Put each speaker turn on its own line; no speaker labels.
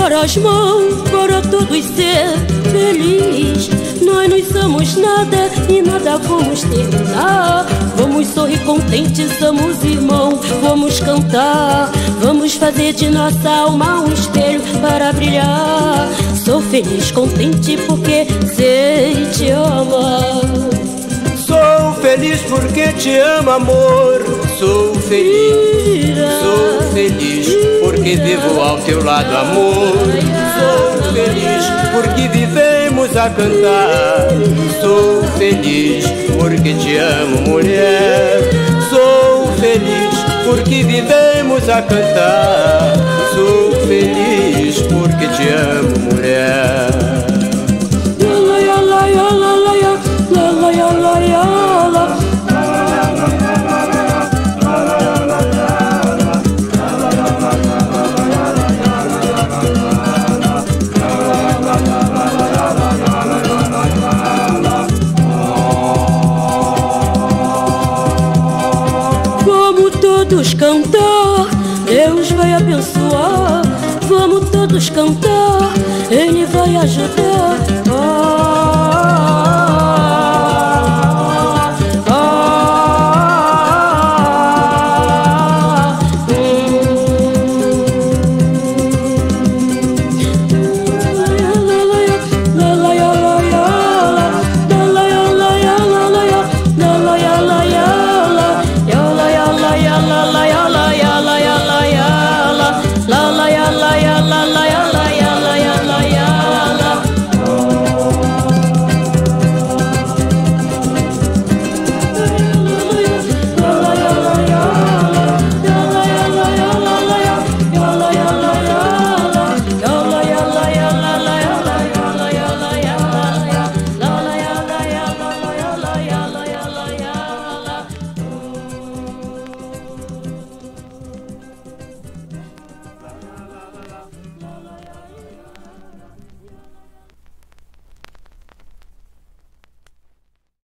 dar as mãos para todos ser feliz. Nós não somos nada e nada vamos terminar. Vamos sorrir contentes, somos irmãos. Vamos cantar, vamos fazer de nossa alma um espelho para brilhar. Sou feliz, contente porque sei te amar.
Sou feliz porque te amo, amor. Sou feliz, porque vivo ao teu lado, amor. Sou feliz porque vivemos a cantar. Sou feliz porque te amo, mulher. Sou feliz porque vivemos a cantar. Sou feliz porque te amo, mulher.
Todos cantar, Deus vai abençoar. Vamos todos cantar, Ele vai ajudar.